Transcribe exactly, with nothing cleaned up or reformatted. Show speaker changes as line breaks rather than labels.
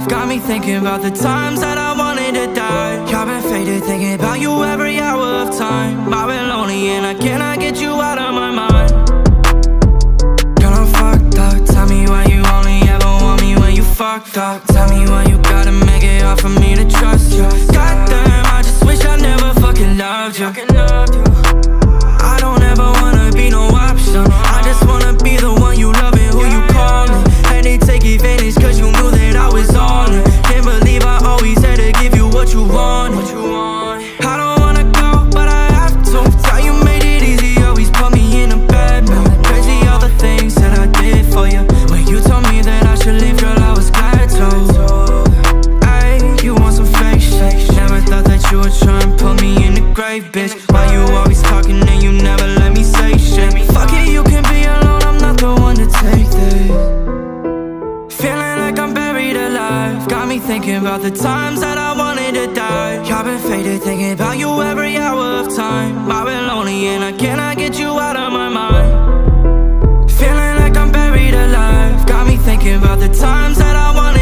alive. Got me thinking about the times that I wanted to die. I've been faded thinking about you every hour of time. I've been lonely and I cannot get you out of my mind. Girl, I'm fucked up. Tell me why you only ever want me when you fucked up. Tell me why you gotta make it hard for me to trust you. Goddamn, I just wish I never fucking loved you. I don't ever wanna be no option. I just wanna be the one you love and who you callin'. And they take advantage cause you knew that I was on it. Can't believe I always had to give you what you wanted. I don't wanna go, but I have to. Tell you made it easy, always put me in a bad mood. Crazy all the things that I did for you. When you told me that I should leave, girl, I was glad to. Ayy, you want some fake shit. Never thought that you would try and put me in the grave, bitch. Why you always talking and you never let me say shit? Fuck it, you can be alone, I'm not the one to take this. Feeling like I'm buried alive. Got me thinking about the times that I wanted to die. I've been faded thinking about you every hour of time. I've been lonely and I cannot get you out of my mind. Feeling like I'm buried alive. Got me thinking about the times that I wanted